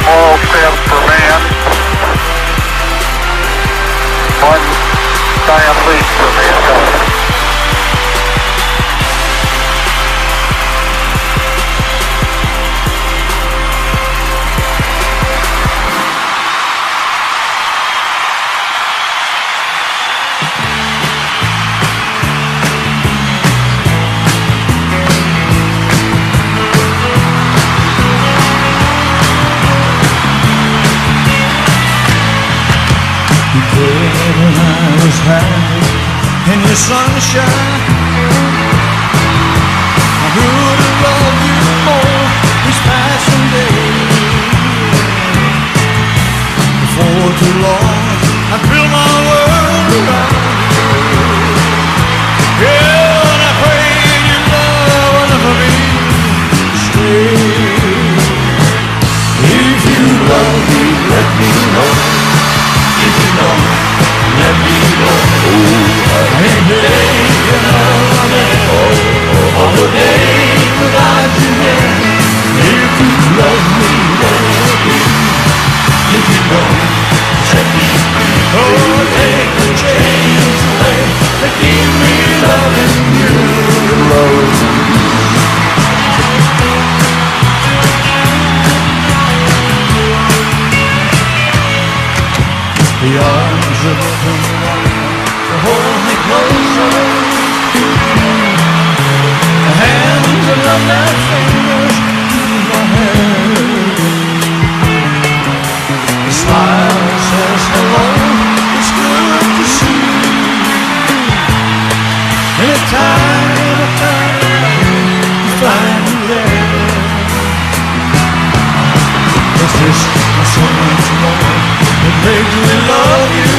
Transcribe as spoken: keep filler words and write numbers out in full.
small step for man, one giant leap for mankind. When I was happy in your sunshine, I would have loved you more this passing day. For too long I built my world around you. Yeah, and I pray your love will never be stay. If you love me, let me know. If you don't, let me go. Oh, I ain't taking another oh, on the day without you there. If you love me, let me. If you don't, set me free. Oh, take the chains away that keep me loving you. Loving you. The arms of open wide to hold me closer. The hands that love their fingers in my hair. The smile that says hello, it's good to see you. Anytime, anytime you find me there. There's just so much more that makes me love you.